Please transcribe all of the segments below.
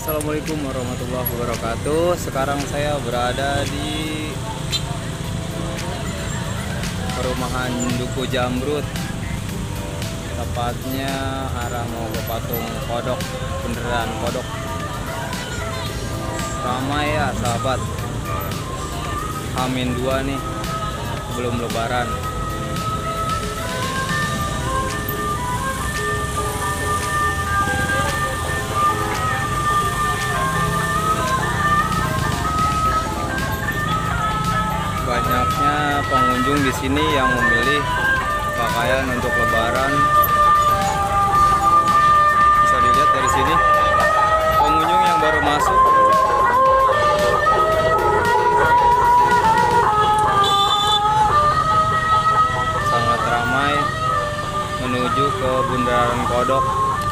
Assalamualaikum warahmatullahi wabarakatuh. Sekarang saya berada di perumahan Duku Jamrut, tepatnya arah mau ke patung kodok, beneran kodok. Ramai ya sahabat, H-2 nih, belum lebaran. Banyaknya pengunjung di sini yang memilih pakaian untuk lebaran. Bisa dilihat dari sini, pengunjung yang baru masuk. Sangat ramai menuju ke Bundaran Kodok.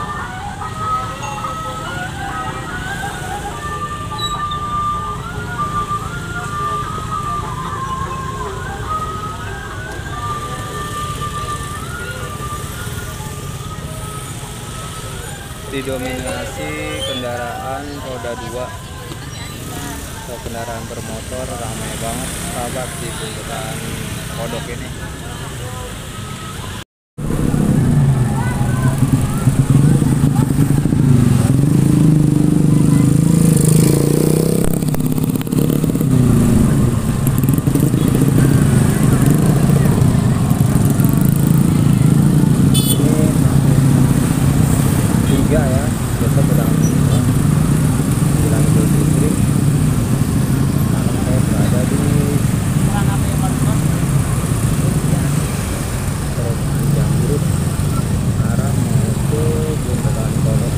Didominasi kendaraan roda 2 atau kendaraan bermotor. Ramai banget sahabat di Bundaran Kodok ini. Ya, besok udah bilang Idul Fitri. Sekarang saya berada di perumahan Jamrut, arah mau ke Bundaran Kodok.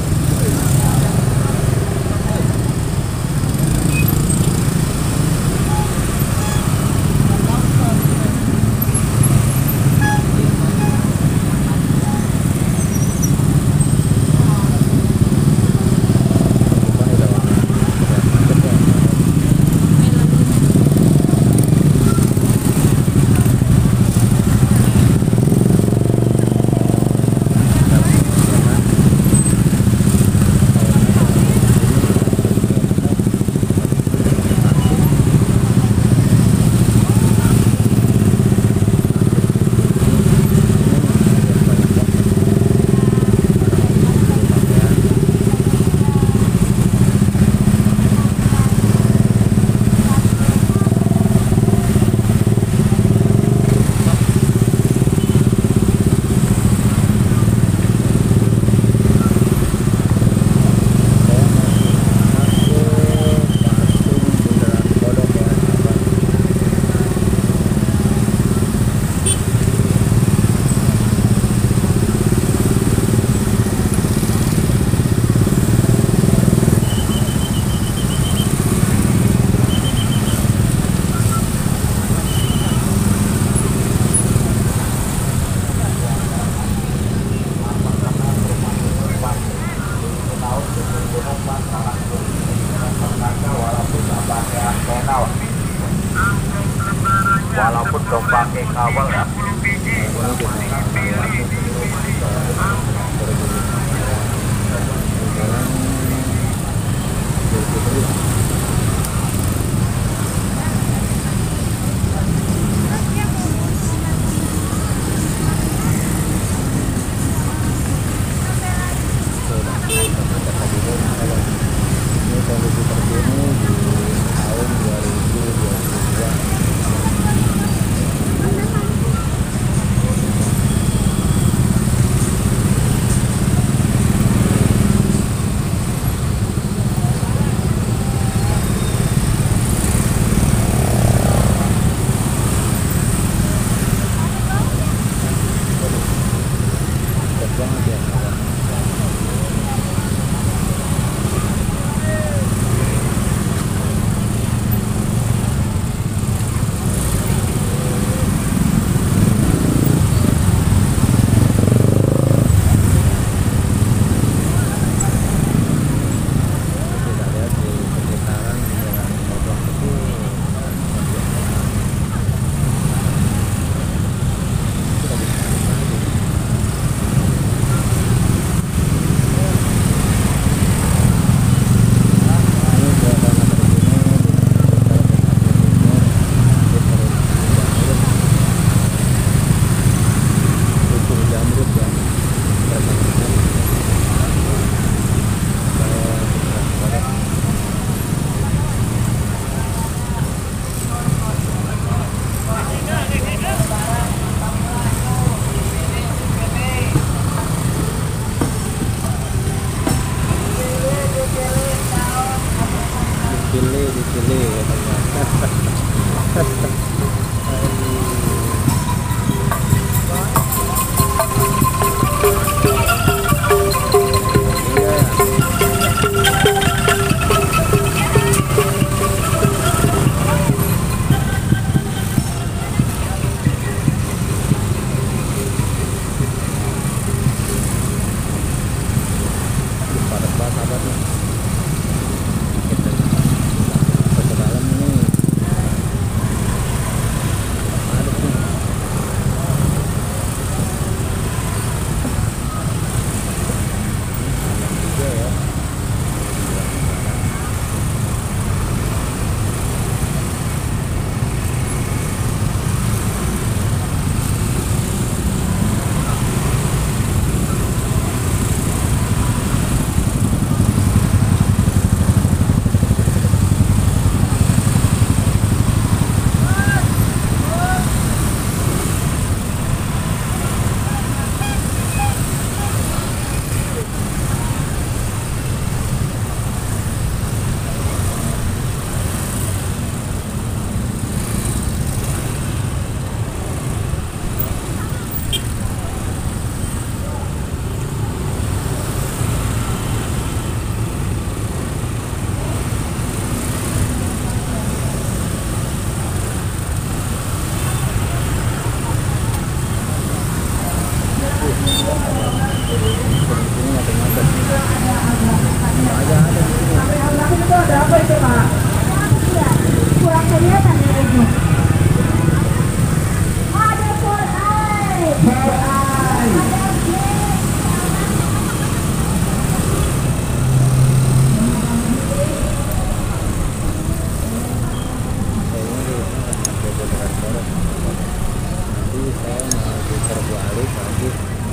Walaupun dong pakai kawal ya. Ini kondisi terkini di tahun 2022. dipilih katanya. Padat banget sahabatnya. Kita ke dalam ini. Padat nih. Padat juga ya. Nanti saya mau putar balik lagi.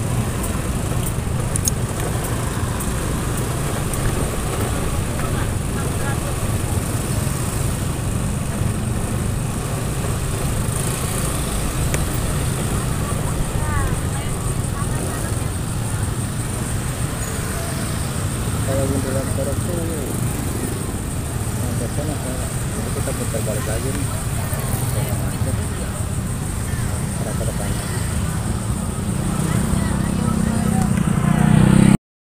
Kalau beneran korek tuh sampai sana, jadi kita putar balik lagi nih.